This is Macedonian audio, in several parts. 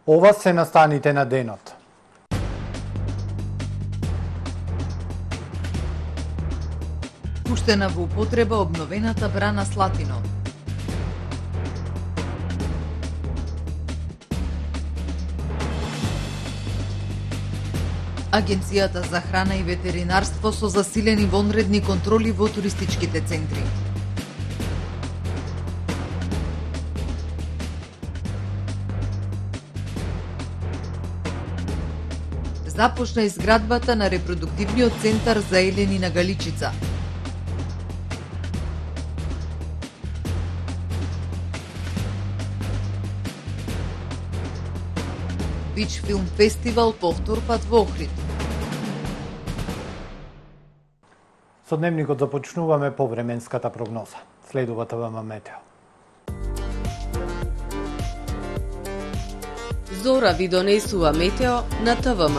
Ова се настаните на денот. Пуштена во употреба обновената брана Слатино. Агенцијата за храна и ветеринарство со засилени вонредни контроли во туристичките центри. Започна изградбата на репродуктивниот центар за елени на Галичица. Бич филм фестивал повтор пат во Охрид. Со дневникот започнуваме повременската прогноза. Следува ТВМ Метео. Зора ви донесува Метео на ТВМ.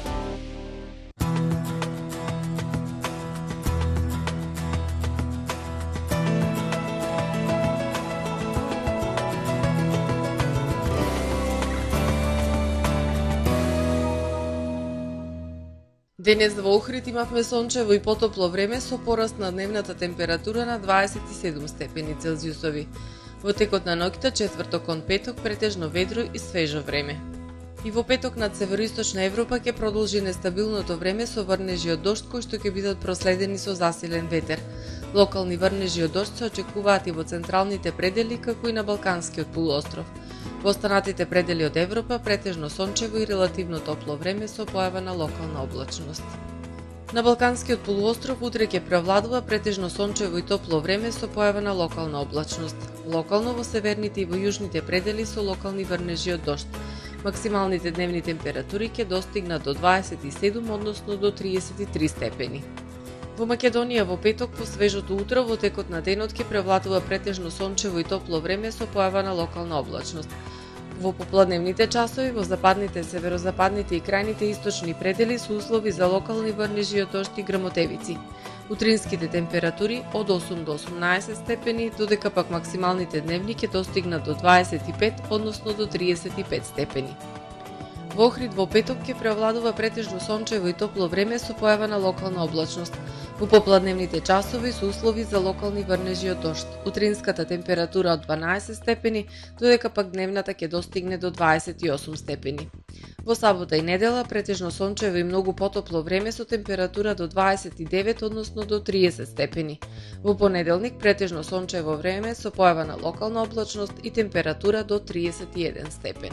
Денес во Охрид имавме сончево и потопло време со пораст на дневната температура на 27 степени Целзиусови. Во текот на ноќта, четврток кон петок, претежно ведро и свежо време. И во петок над североисточна Европа ќе продолжи нестабилното време со врнежи од дожд кои што ќе бидат проследени со засилен ветер. Локални врнежи од дожд се очекуваат и во централните предели, како и на Балканскиот полуостров. Во останатите предели од Европа претежно сончево и релативно топло време со појава на локална облачност. На Балканскиот полуостров утре ќе превладува претежно сончево и топло време со појава на локална облачност. Локално во северните и во јужните предели со локални врнежи од дожд. Максималните дневни температури ќе достигнат до 27, односно до 33 степени. Во Македонија во петок по свежото утро во текот на денот ќе превладува претежно сончево и топло време со појава на локална облачност. Во попладневните часови во западните, северозападните и крајните источни предели се услови за локални врнежи од дожд и грмотевици. Утринските температури од 8 до 18 степени, додека пак максималните дневни ќе достигнат до 25, односно до 35 степени. Во Охрид во петок ќе превладува претежно сончево и топло време со појава на локална облачност. Во попладневните часови се услови за локални врнежи од дожд. Утринската температура од 12 степени, додека пак дневната ќе достигне до 28 степени. Во сабота и недела претежно сончево и многу потопло време со температура до 29, односно до 30 степени. Во понеделник претежно сончево време со појава на локална облачност и температура до 31 степен.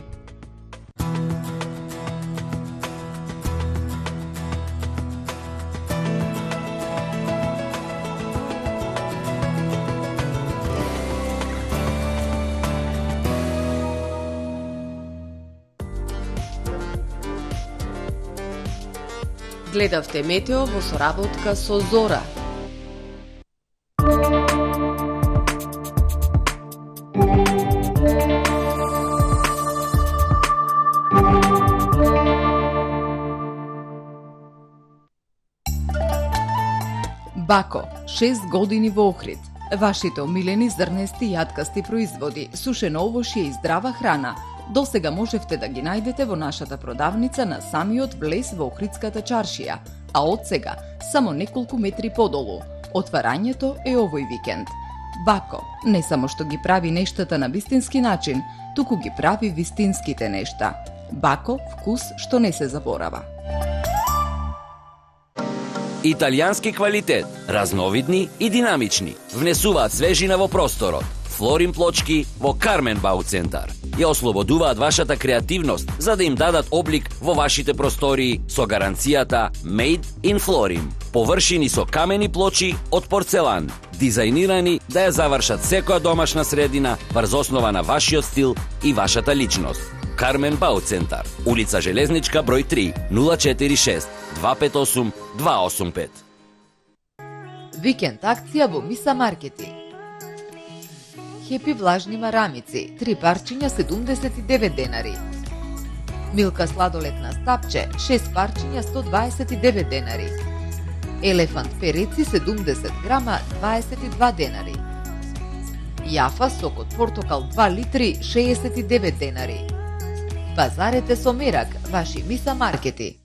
Гледавте Метео во соработка со Зора. Бако, 6 години во Охрид. Вашите омилени зрнести и јаткасти производи, сушено овошје и здрава храна. Досега можевте да ги најдете во нашата продавница на самиот влез во Охридската чаршија, а од сега само неколку метри подолу. Отварањето е овој викенд. Бако не само што ги прави нештата на вистински начин, туку ги прави вистинските нешта. Бако, вкус што не се заборава. Италијански квалитет, разновидни и динамични, внесуваат свежина во просторот. Флорин плочки во Кармен Бау центар ја ослободуваат вашата креативност за да им дадат облик во вашите простории со гаранцијата Made in Florin. Површини со камени плочи од порцелан, дизајнирани да ја завршат секоја домашна средина врз основа на вашиот стил и вашата личност. Кармен Бау центар, улица Железничка број 3, 046 258 285. Викенд акција во Миса Маркети. Хепи влажни марамици, 3 парчиња 79 денари. Милка сладолед на стапче, 6 парчиња 129 денари. Елефант переци 70 грама 22 денари. Јафа сок од портокал 2 литри 69 денари. Пазарете со мерак, ваши Миса маркети.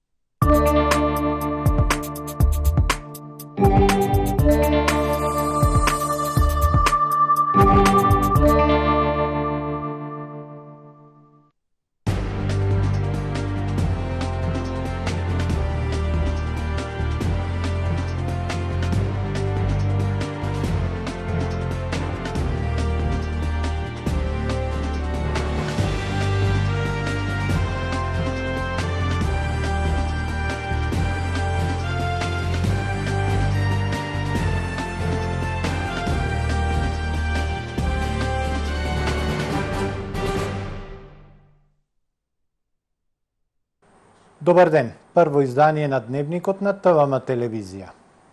Добар ден, прво издание на Дневникот на ТВМ телевизија.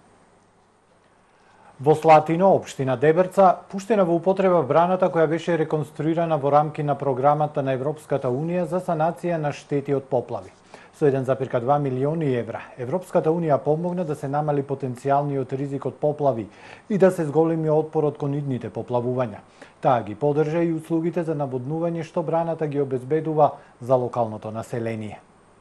Во Слатино, општина Дебрца, пуштена во употреба браната која беше реконструирана во рамки на програмата на Европската Унија за санација на штети од поплави. Со 1,2 милиони евра, Европската Унија помогна да се намали потенцијалниот ризик од поплави и да се зголеми отпорот кон идните поплавувања. Таа ги поддржа и услугите за наводнување што браната ги обезбедува за локалното население.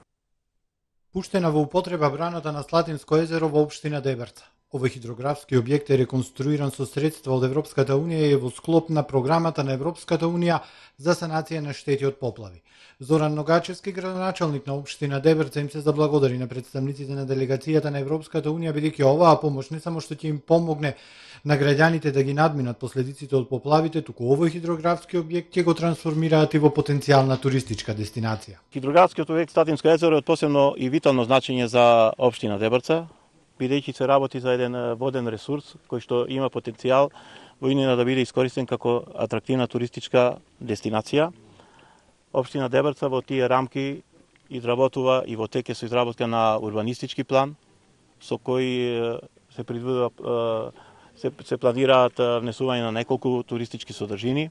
Пуштена во употреба браната на Слатинско езеро во општина Дебрца. Овој хидрографски објект е реконструиран со средства од Европската Унија и е во склоп на програмата на Европската Унија за санација на штети од поплави. Зоран Ногачевски, градоначалник на општина Дебрца, им се заблагодари на представниците на делегацијата на Европската Унија, бидејќи оваа помош не само што ќе им помогне на граѓаните да ги надминат последиците од поплавите, туку овој хидрографски објект ќе го трансформираат и во потенцијална туристичка дестинација. Хидрографскиот објект Слатинско езеро е од посебно и витално значење за општина Дебрца, бидејќи се работи за еден воден ресурс кој што има потенцијал во иднина да биде искористен како атрактивна туристичка дестинација. Општина Дебрца во тие рамки изработува и во тек е со изработка на урбанистички план со кој се предвидува се планираат внесување на неколку туристички содржини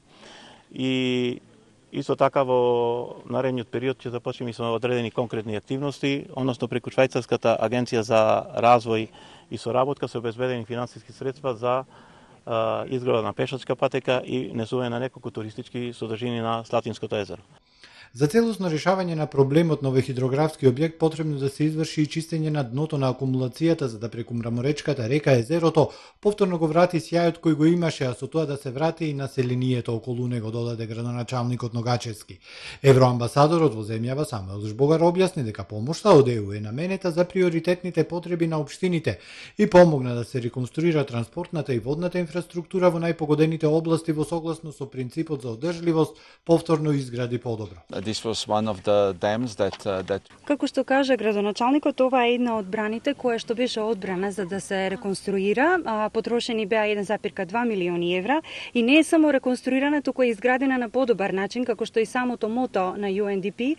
и исто така во наредниот период ќе започнеме со одредени конкретни активности, односно преку Швајцарската агенција за развој и соработка се обезбедени финансиски средства за изградба на пешачка патека и внесување на неколку туристички содржини на Слатинското езеро. За целосно решавање на проблемот на овој хидрографски објект потребно да се изврши и чистење на дното на акумулацијата за да преку мраморечката река езерото повторно го врати сјајот кој го имаше, а со тоа да се врати и населението околу него, додаде градоначалникот Ногачевски. Евроамбасадорот во земјава Самуел Жбогар објасни дека помошта од ЕУ е наменета за приоритетните потреби на општините и помогна да се реконструира транспортната и водната инфраструктура во најпогодените области во согласно со принципот за одржливост, повторно изгради подобро. This was one of the dams that Како што кажа градоначалникот, ова е една од браните која што беше одбрана за да се реконструира. Потрошени беа 1,2 милиони евра и не е само реконструирана, туку е изградена на подобар начин, како што и самото мото на UNDP,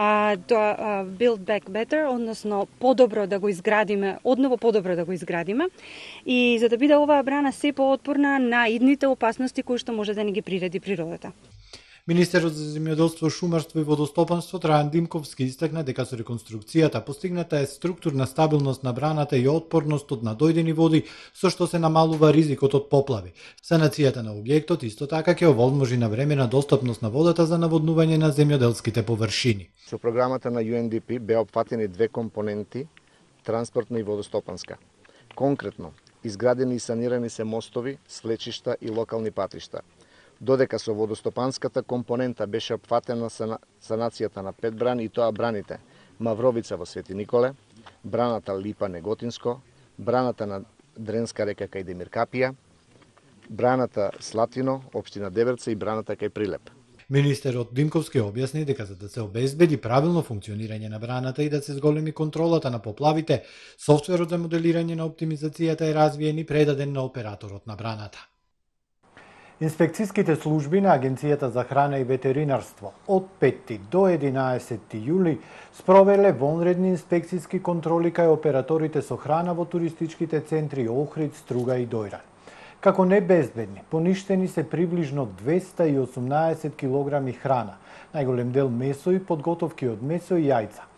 Build Back Better, односно подобро да го изградиме, одново подобро да го изградиме. И за да биде оваа брана се поотпорна на идните опасности кои што може да ни ги приреди природата. Министерот за земјоделство, шумарство и водостопанство Трајан Димковски истакна дека со реконструкцијата постигната е структурна стабилност на браната и отпорност од надојдени води, со што се намалува ризикот од поплави. Санацијата на објектот исто така ќе овозможи навремена достапност на водата за наводнување на земјоделските површини. Со програмата на UNDP беа опфатени две компоненти, транспортна и водостопанска. Конкретно, изградени и санирани се мостови, слечишта и локални патишта. Додека со водостопанската компонента беше опфатена санацијата на 5 брани, и тоа браните Мавровица во Свети Николе, браната Липа Неготинско, браната на Дренска река кај Демир Капија, браната Слатино, општина Дебрца и браната кај Прилеп. Министерот Димковски објасни дека за да се обезбеди правилно функционирање на браната и да се зголеми контролата на поплавите, софтверот за моделирање на оптимизацијата е развиен и предаден на операторот на браната. Инспекцијските служби на Агенцијата за храна и ветеринарство од 5 до 11 јули спровеле вонредни инспекцијски контроли кај операторите со храна во туристичките центри Охрид, Струга и Дојран. Како небезбедни, поништени се приближно 218 килограми храна, најголем дел месо и подготовки од месо и јајца.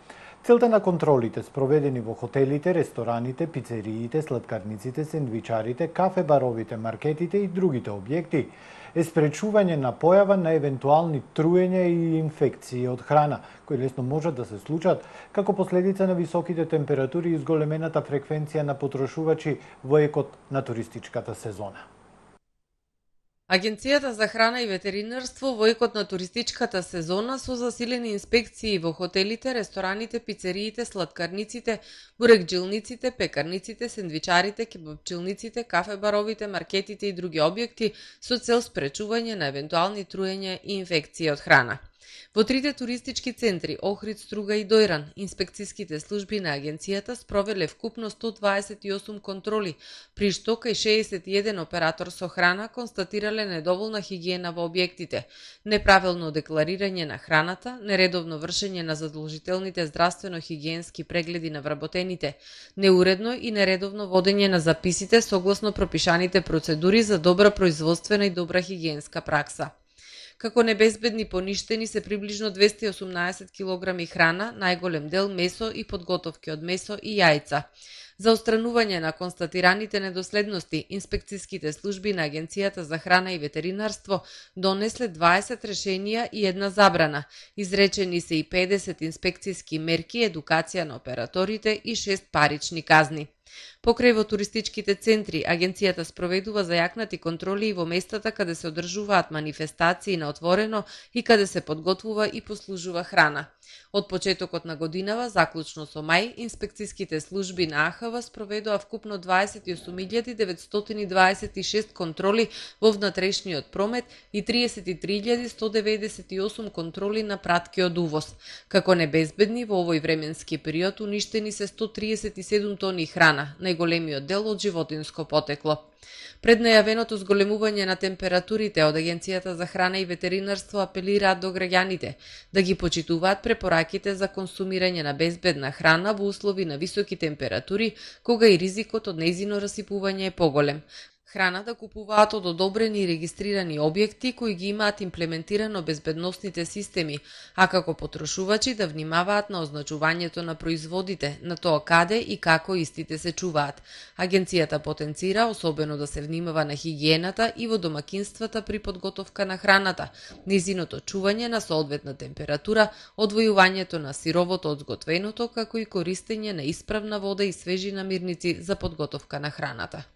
Целта на контролите спроведени во хотелите, рестораните, пицериите, сладкарниците, сендвичарите, кафе-баровите, маркетите и другите објекти е спречување на појава на евентуални труења и инфекции од храна, кои лесно можат да се случат како последица на високите температури и зголемената фреквенција на потрошувачи во екот на туристичката сезона. Агенцијата за храна и ветеринарство во екот на туристичката сезона со засилени инспекции во хотелите, рестораните, пицериите, сладкарниците, бурекджилниците, пекарниците, сендвичарите, кебапчилниците, кафе-баровите, маркетите и други објекти со цел спречување на евентуални труења и инфекции од храна. Во трите туристички центри Охрид, Струга и Дојран, инспекцијските служби на агенцијата спровеле вкупно 128 контроли, при што кај 61 оператор со храна констатирале недоволна хигиена во објектите, неправилно декларирање на храната, нередовно вршење на задолжителните здравствено-хигиенски прегледи на вработените, неуредно и нередовно водење на записите согласно пропишаните процедури за добра производствена и добра хигиенска пракса. Како небезбедни поништени се приближно 218 килограми храна, најголем дел месо и подготовки од месо и јајца. За отстранување на констатираните недоследности, инспекцијските служби на Агенцијата за храна и ветеринарство донесле 20 решенија и една забрана. Изречени се и 50 инспекцијски мерки, едукација на операторите и 6 парични казни. Покрај во туристичките центри, агенцијата спроведува зајакнати контроли и во местата каде се одржуваат манифестации на отворено и каде се подготвува и послужува храна. Од почетокот на годинава, заклучно со мај, инспекцијските служби на АХВ спроведува вкупно 28.926 контроли во внатрешниот промет и 33.198 контроли на пратки од увоз. Како небезбедни во овој временски период уништени се 137 тони храна, најголемиот дел од животинско потекло. Пред најавеното зголемување на температурите од Агенцијата за храна и ветеринарство апелираат до граѓаните да ги почитуваат препораките за консумирање на безбедна храна во услови на високи температури, кога и ризикот од нејзино расипување е поголем. Храна да купуваат од одобрени и регистрирани објекти кои ги имаат имплементирано безбедносните системи, а како потрошувачи да внимаваат на означувањето на производите, на тоа каде и како истите се чуваат. Агенцијата потенцира особено да се внимава на хигиената и во домакинствата при подготовка на храната, нејзиното чување на соодветна температура, одвојувањето на сировото од зготвеното, како и користење на исправна вода и свежи намирници за подготовка на храната.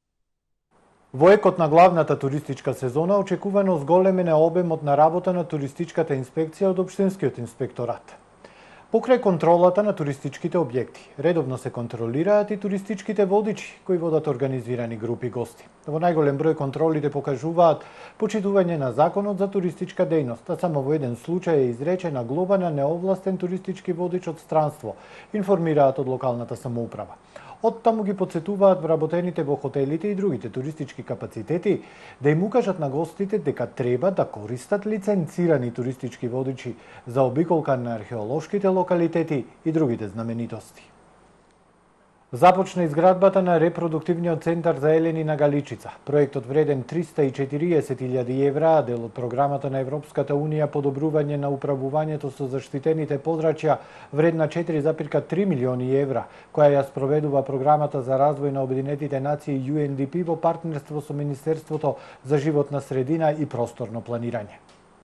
Во екот на главната туристичка сезона очекувано зголемен е обемот на работа на туристичката инспекција од Општинскиот инспекторат. Покрај контролата на туристичките објекти, редовно се контролираат и туристичките водичи кои водат организирани групи гости. Во најголем број контролите покажуваат почитување на законот за туристичка дејност, а само во еден случај е изречена глоба на неовластен туристички водич од странство, информираат од локалната самоуправа. Оттаму ги подсетуваат вработените во хотелите и другите туристички капацитети да им укажат на гостите дека треба да користат лиценцирани туристички водичи за обиколка на археолошките локалитети и другите знаменитости. Започна изградбата на репродуктивниот центар за елени на Галичица. Проектот вреден 340.000 евра, дел од програмата на Европската Унија подобрување на управувањето со заштитените подрачја, вредна 4,3 милиони евра, која ја спроведува програмата за развој на Обединетите нации UNDP во партнерство со Министерството за животна средина и просторно планирање.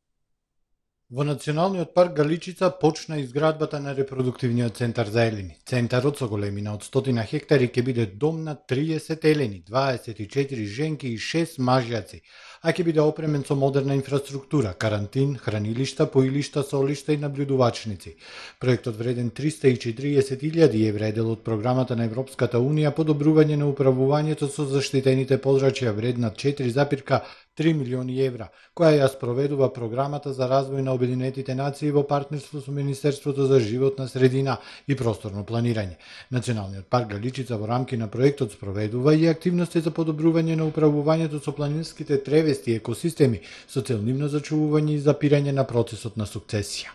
Во Националниот парк Галичица почна изградбата на репродуктивниот центар за елени. Центарот со големина од 100 хектари ќе биде дом на 30 елени, 24 женки и 6 мажјаци, а ќе биде опремен со модерна инфраструктура, карантин, хранилишта, поилишта, солишта и наблюдувачници. Проектот вреден 340.000 евра е дел од програмата на Европската Унија подобрување на управувањето со заштитените подрачја, вредна 4,3 милиони евра, која ја спроведува програмата за развој на Обединетите нации во партнерство со Министерството за животна средина и просторно планирање. Националниот парк Галичица во рамки на проектот спроведува и активности за подобрување на управувањето со планинските тревести и екосистеми со цел нивно зачувување и запирање на процесот на сукцесија.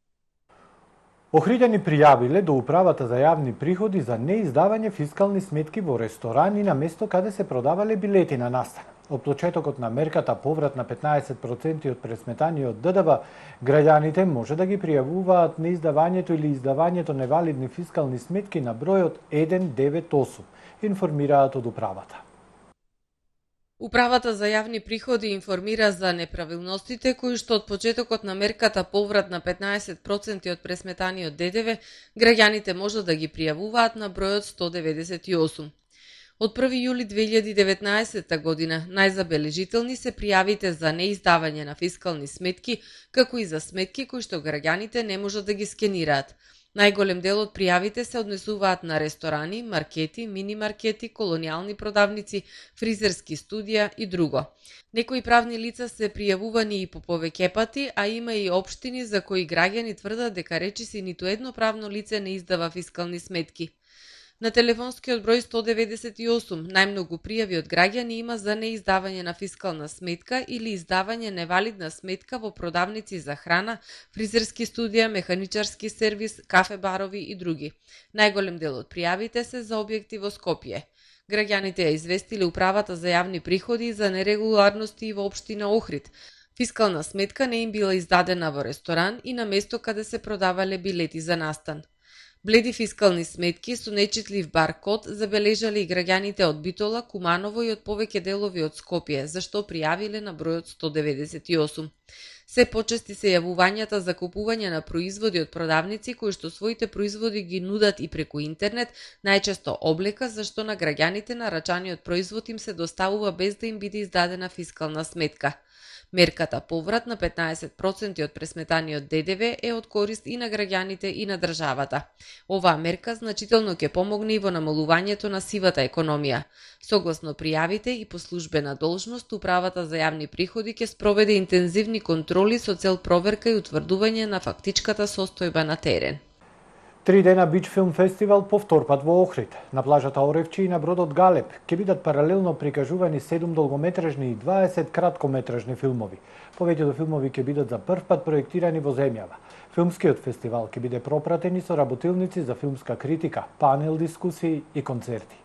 Охриѓани пријавиле до Управата за јавни приходи за неиздавање фискални сметки во ресторани на место каде се продавале билети на настан. Од почетокот на мерката поврат на 15% од пресметаниот ДДВ, граѓаните може да ги пријавуваат неиздавањето или издавањето невалидни фискални сметки на бројот 198, информираат од управата. Управата за јавни приходи информира за неправилностите кои што од почетокот на мерката поврат на 15% од пресметаниот ДДВ, граѓаните може да ги пријавуваат на бројот 198. Од 1 јули 2019 година најзабележителни се пријавите за неиздавање на фискални сметки, како и за сметки кои што граѓаните не можат да ги скенираат. Најголем дел од пријавите се однесуваат на ресторани, маркети, мини-маркети, колонијални продавници, фризерски студија и друго. Некои правни лица се пријавувани и по повеќе пати, а има и општини за кои граѓани тврдат дека речиси ниту едно правно лице не издава фискални сметки. На телефонскиот број 198 најмногу пријави од граѓани има за неиздавање на фискална сметка или издавање невалидна сметка во продавници за храна, фризерски студија, механичарски сервис, кафе-барови и други. Најголем дел од пријавите се за објекти во Скопје. Граѓаните ја известиле управата за јавни приходи за нерегуларности и во општина Охрид. Фискална сметка не им била издадена во ресторан и на место каде се продавале билети за настан. Бледи фискални сметки со нечитлив баркод забележале и граѓаните од Битола, Куманово и од повеќе делови од Скопје, за што пријавиле на бројот 198. Се почести се јавувањата за купување на производи од продавници кои што своите производи ги нудат и преку интернет, најчесто облека, за што на граѓаните нарачаниот производ им се доставува без да им биде издадена фискална сметка. Мерката поврат на 15% од пресметаниот ДДВ е од корист и на граѓаните и на државата. Оваа мерка значително ќе помогне и во намалувањето на сивата економија. Согласно пријавите и по службена должност, управата за јавни приходи ќе спроведе интензивни контроли со цел проверка и утврдување на фактичката состојба на терен. 3 дена Бич филм фестивал повтор пат во Охрид. На плажата Оревчи и на бродот Галеб ќе бидат паралелно прикажувани 7 долгометражни и 20 краткометражни филмови. Повеќето филмови ќе бидат за прв пат проектирани во земјава. Филмскиот фестивал ќе биде пропратен и со работилници за филмска критика, панел дискусии и концерти.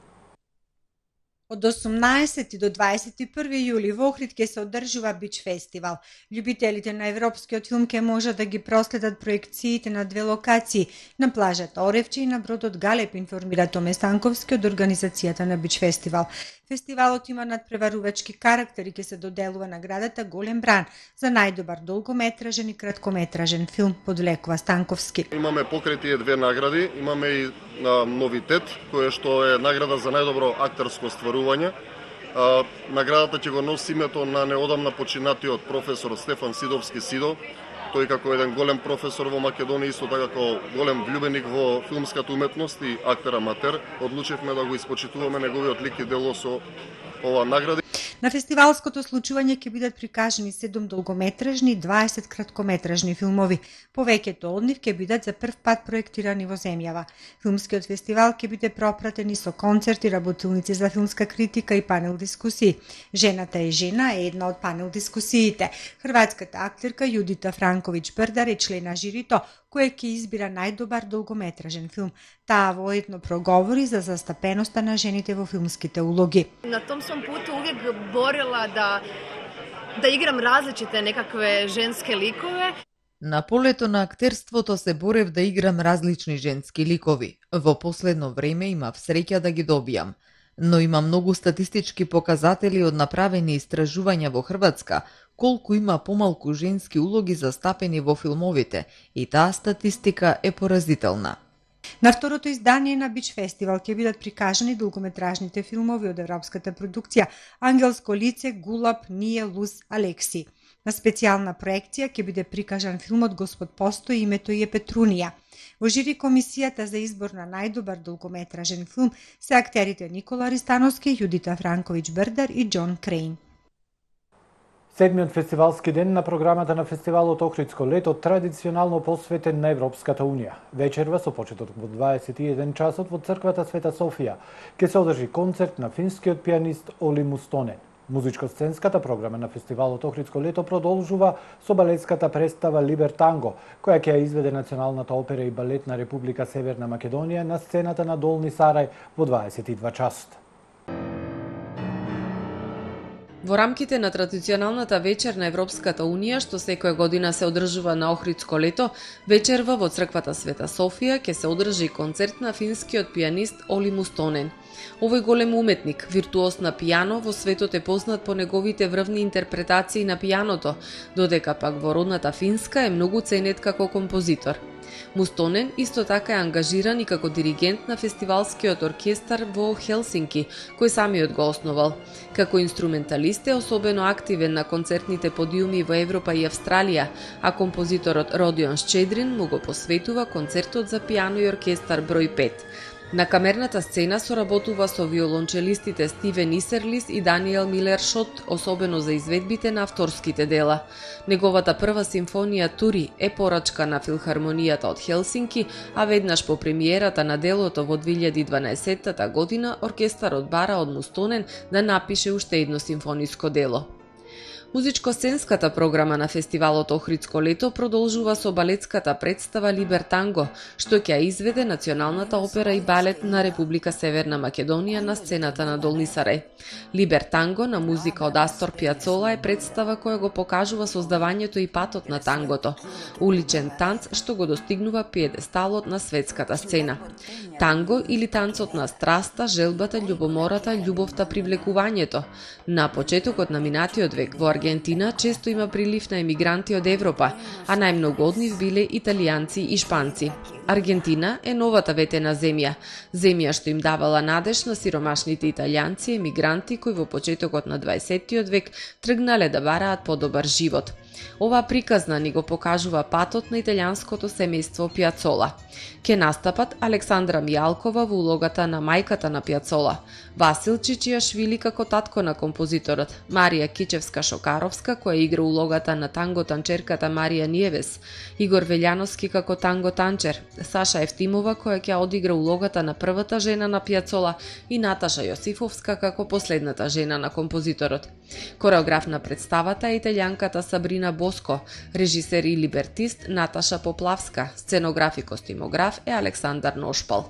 Од 18 до 21 јули во Охрид ќе се одржува Бич фестивал. Љубителите на европскиот филм ќе можат да ги проследат проекциите на две локации, на плажата Оревчи и на бродот Галеб, информира Томе Станковски од организацијата на Бич фестивал. Фестивалот има надпреварувачки карактер и ќе се доделува наградата Голем бран за најдобар долгометражен и краткометражен филм, подвлекува Станковски. Имаме покрај тие две награди, имаме и новитет, која што е награда за најдобро актерско стварување. Наградата ќе го носи името на неодамна починатиот професор Стефан Сидовски Сидо. Тој како еден голем професор во Македонија, исто така како голем влюбеник во филмската уметност и актер аматер, одлучивме да го испочитуваме неговиот лик и дело со ова награди. На фестивалското случување ќе бидат прикажани 7 долгометражни и 20 краткометражни филмови. Повеќето од нив ќе бидат за прв пат проектирани во земјава. Филмскиот фестивал ќе биде пропратен и со концерти, работилници за филмска критика и панел дискусии. Жената е жена е една од панел дискусиите. Хрватската актерка Јудита Франковиќ Брдар е член на жирито, кој ќе избира најдобар долгометражен филм. Таа воедно проговори за застапеноста на жените во филмските улоги. На том сvom putu uvijek borila da igram različite nekakve ženske likove. На полето на актерството се борев да играм различни женски ликови. Во последно време имав среќа да ги добијам. Но има многу статистички показатели од направени истражувања во Хрватска, колку има помалку женски улоги застапени во филмовите, и таа статистика е поразителна. На второто издание на Бич фестивал ќе бидат прикажани долгометражните филмови од европската продукција Ангелско лице, Гулаб, Ние, Лус, Алекси. На специјална проекција ќе биде прикажан филмот Господ постои, името е Петрунија. Во жири комисијата за избор на најдобар долгометражен филм се актерите Никола Ристановски, Јудита Франковиќ Брдар и Џон Крейн. Седмиот фестивалски ден на програмата на фестивалот Охридско лето традиционално посветен на Европската Унија. Вечерва со почеток во 21 часот во црквата Света Софија ќе се одржи концерт на финскиот пианист Оли Мустонен. Музичко-сценската програма на фестивалот Охридско лето продолжува со балетската представа Либертанго, која ќе ја изведе Националната опера и балет на Република Северна Македонија на сцената на Долни Сарај во 22 часот. Во рамките на традиционалната вечер на Европската Унија, што секоја година се одржува на Охридско лето, вечерва во црквата Света Софија ќе се одржи концерт на финскиот пијанист Оли Мустонен. Овој голем уметник, виртуоз на пијано, во светот е познат по неговите врвни интерпретации на пијаното, додека пак во родната Финска е многу ценет како композитор. Мустонен исто така е ангажиран и како диригент на фестивалскиот оркестар во Хелсинки, кој самиот го основал. Како инструменталист е особено активен на концертните подиуми во Европа и Австралија, а композиторот Родион Щедрин му го посветува концертот за пијано и оркестар број 5. На камерната сцена соработува со виолончелистите Стивен Исерлис и Даниел Милер Шот, особено за изведбите на авторските дела. Неговата прва симфонија Тури е порачка на Филхармонијата од Хелсинки, а веднаш по премиерата на делото во 2012 година оркестарот бара од Мустонен да напише уште едно симфониско дело. Музичко-сценската програма на фестивалот Охридско лето продолжува со балетската представа Либертанго, што ќе изведе Националната опера и балет на Република Северна Македонија на сцената на Долни Сарај. Либертанго на музика од Астор Пијацола е представа која го покажува создавањето и патот на тангото, уличен танц што го достигнува пиедесталот на светската сцена. Танго или танцот на страста, желбата, љубомората, љубовта, привлекувањето. На почетокот на минатиот век во Аргентина често има прилив на емигранти од Европа, а најмногу од нив биле италијанци и шпанци. Аргентина е новата ветена земја, земја што им давала надеж на сиромашните италијанци емигранти кои во почетокот на 20 век тргнале да бараат подобар живот. Ова приказна ни го покажува патот на италијанското семејство Пијацола. Ке настапат Александра Мијалкова во улогата на мајката на Пијацола, Васил Чичијашвили како татко на композиторот, Марија Кичевска-Шокаровска која игра улогата на танго танчерката Марија Ниевес, Игор Велјановски како танго танчер, Саша Евтимова која ќе одигра улогата на првата жена на Пијацола и Наташа Јосифовска како последната жена на композиторот. Кореограф на представата е италијанката Сабрина Боско, режисер и либертист Наташа Поплавска, сценограф и костимограф е Александар Ношпал.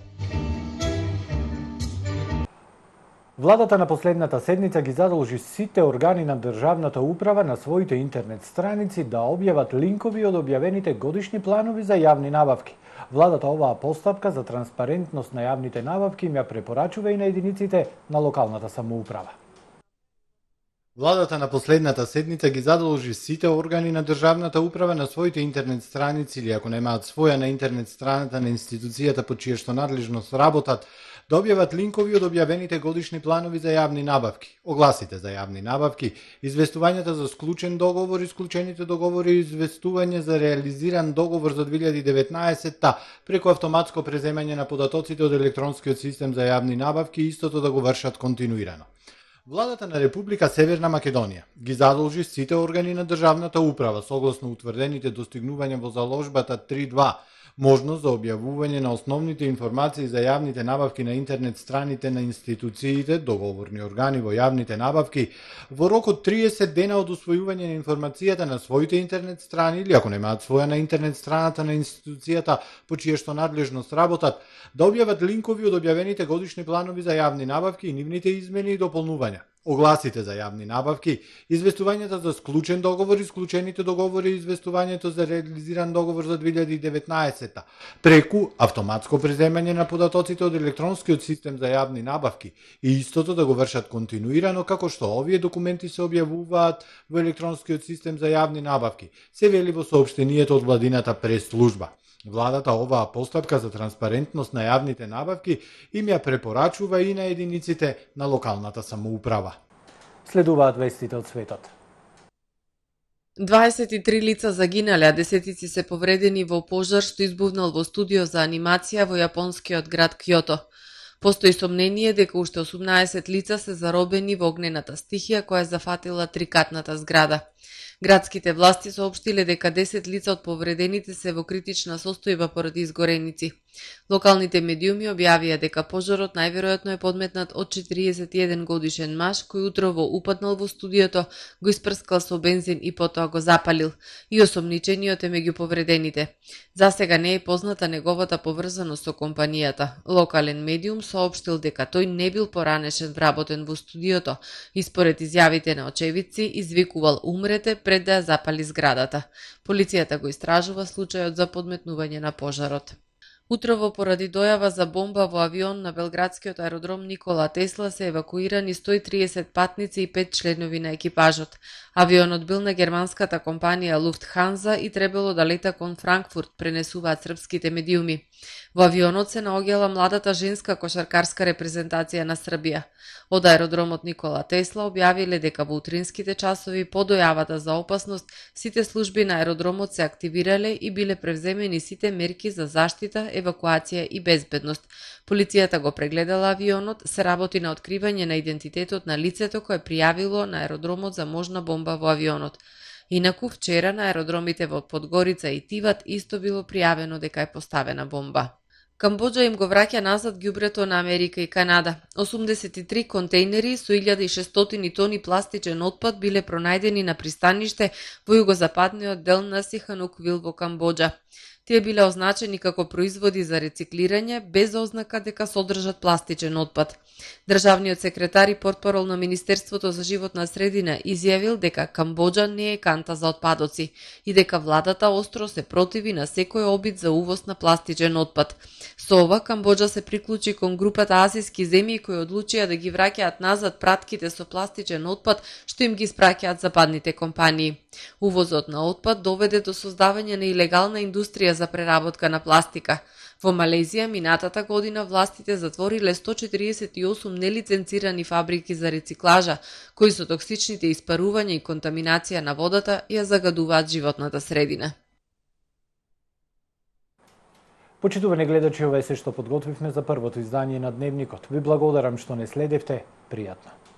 Владата на последната седница ги задолжи сите органи на државната управа на своите интернет страници да објават линкови од објавените годишни планови за јавни набавки. Владата оваа постапка за транспарентност на јавните набавки им ја препорачува и на единиците на локалната самоуправа. Владата на последната седница ги задолжи сите органи на државната управа на своите интернет страници или ако немаат своја на интернет страната на институцијата под чија што надлежност работат, да објават линкови од објавените годишни планови за јавни набавки, огласите за јавни набавки, известувањата за склучен договор, исклучените договори и известување за реализиран договор за 2019 преку автоматско преземање на податоците од електронскиот систем за јавни набавки и истото да го вршат континуирано. Владата на Република Северна Македонија ги задолжи сите органи на државната управа согласно утврдените достигнувања во заложбата 3.2 можност за објавување на основните информации за јавните набавки на интернет страните на институциите, договорни органи во јавните набавки во рок од 30 дена од усвојување на информацијата на своите интернет страни или ако немаат своја на интернет страната на институцијата по чија што надлежност работат, да објават линкови од објавените годишни планови за јавни набавки и нивните измени и дополнувања, огласите за јавни набавки, известувањата за склучен договор, исклучените договори и известувањето за реализиран договор за 2019 преку автоматско преземање на податоците од електронскиот систем за јавни набавки и истото да го вршат континуирано како што овие документи се објавуваат во електронскиот систем за јавни набавки, се вели во соопштението од владината прес-служба. Владата оваа постапка за транспарентност на јавните набавки им ја препорачува и на единиците на локалната самоуправа. Следуваат вестите од светот. 23 лица загинале, а десетици се повредени во пожар што избувнал во студио за анимација во јапонскиот град Кјото. Постои сомнение дека уште 18 лица се заробени во огнената стихија која зафатила трикатната зграда. Градските власти соопштиле дека 10 лица од повредените се во критична состојба поради изгореници. Локалните медиуми објавија дека пожарот најверојатно е подметнат од 41 годишен маж кој утрово упаднал во студиото, го испрскал со бензин и потоа го запалил, и осомничениот е меѓу повредените. За сега не е позната неговата поврзаност со компанијата. Локален медиум соопштил дека тој не бил поранешен вработен во студиото и според изјавите на очевидци извикувал умрете пред да ја запали зградата. Полицијата го истражува случајот за подметнување на пожарот. Утрово поради дојава за бомба во авион на белградскиот аеродром Никола Тесла се евакуирани 130 патници и 5 членови на екипажот. Авионот бил на германската компанија Lufthansa и требало да лета кон Франкфурт, пренесуваат српските медиуми. Во авионот се наоѓала младата женска кошаркарска репрезентација на Србија. Од аеродромот Никола Тесла објавиле дека во утринските часови по дојавата за опасност сите служби на аеродромот се активирале и биле превземени сите мерки за заштита, евакуација и безбедност. Полицијата го прегледала авионот, се работи на откривање на идентитетот на лицето кое пријавило на аеродромот за можна бомба во авионот. Инаку вчера на аеродромите во Подгорица и Тиват исто било пријавено дека е поставена бомба. Камбоџа им го враќа назад ѓубрето на Америка и Канада. 83 контейнери со 1600 тони пластичен отпад биле пронајдени на пристаниште во југозападниот дел на Сихануквил во Камбоџа. Тие биле означени како производи за рециклирање без ознака дека содржат пластичен отпад. Државниот секретар и портпарол на Министерството за животна средина изјавил дека Камбоџа не е канта за отпадоци и дека владата остро се противи на секој обид за увоз на пластичен отпад. Со ова Камбоџа се приклучи кон групата азиски земји кои одлучија да ги враќаат назад пратките со пластичен отпад што им ги испраќаат западните компании. Увозот на отпад доведе до создавање на илегална индустрија за преработка на пластика. Во Малезија минатата година властите затвориле 148 нелиценцирани фабрики за рециклажа, кои со токсичните испарувања и контаминација на водата ја загадуваат животната средина. Почитувани гледачи, ова е се што подготвивме за првото издание на Дневникот. Ви благодарам што не следевте. Пријатно.